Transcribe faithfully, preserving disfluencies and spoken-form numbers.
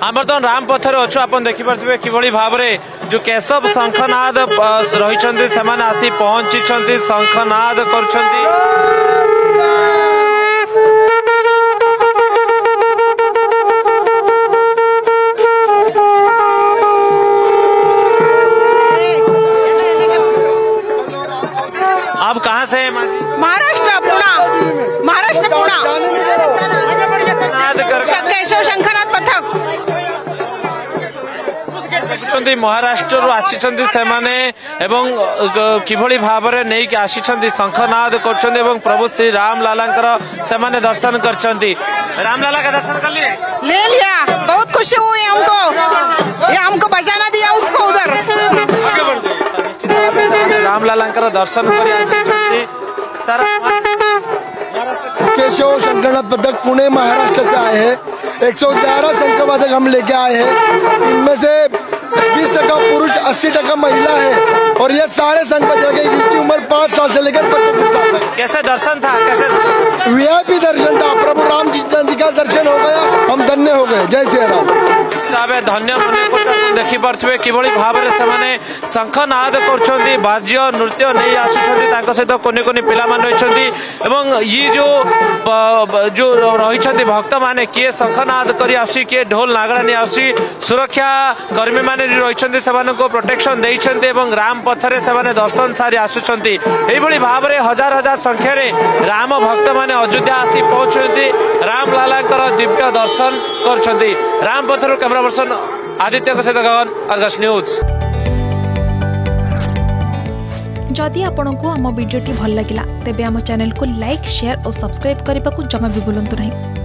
आम बर्तमान राम पथर अच्छु आप देखिपे कि भाव में जो केशव शंखनाद रही से आसी पहुंची शंखनाद कर आप कहाँ से हैं? महाराष्ट्र पुणे महाराष्ट्र पुणे केशव शंखनाद पथक महाराष्ट्र आसी किभली भाव में नहीं कि आसी शंखनाद कर प्रभु श्री राम लाला से दर्शन कर राम लाला का दर्शन कर लिए ले लिया। बहुत खुशी हुई हमको, ये हमको बचाना दिया उसको उधर। राम लाला दर्शन कर केशव शंखनाद पथक पुणे महाराष्ट्र से आए हैं। एक सौ ग्यारह शंख पथक हम लेके आए हैं। इनमें से बीस टका पुरुष, अस्सी टका महिला है और ये सारे शंख पथक इनकी उम्र पाँच साल से लेकर पच्चीस साल तक। कैसे दर्शन था? कैसे वीआईपी दर्शन था। प्रभु राम जी का दर्शन हो गया, हम धन्य हो गए। जय श्री राम। धन्य मन देखी पारे कि भाव में शंखनाद कर बाज्य नृत्य नहीं आसुँच सहित कोने कोने पिला ये जो जो रही भक्त मैंने किए शंखनाद कर आसी किए ढोल नागरा नहीं आसी सुरक्षा कर्मी मैंने रही से प्रोटेक्शन देते राम पथरे से दर्शन सारी आसुँच यही भाव में हजार हजार संख्यार राम भक्त मैंने अयोध्या आसी पहुंचती राम लाला दिव्य दर्शन कर राम पथर कैमरा पर्सन आदित्य सहित गगन, अर्गस न्यूज। जदि आपंक आम भिडी भल लगा तेब आम चैनल को लाइक शेयर और सब्सक्राइब करने को जमा भी भूलु नहीं।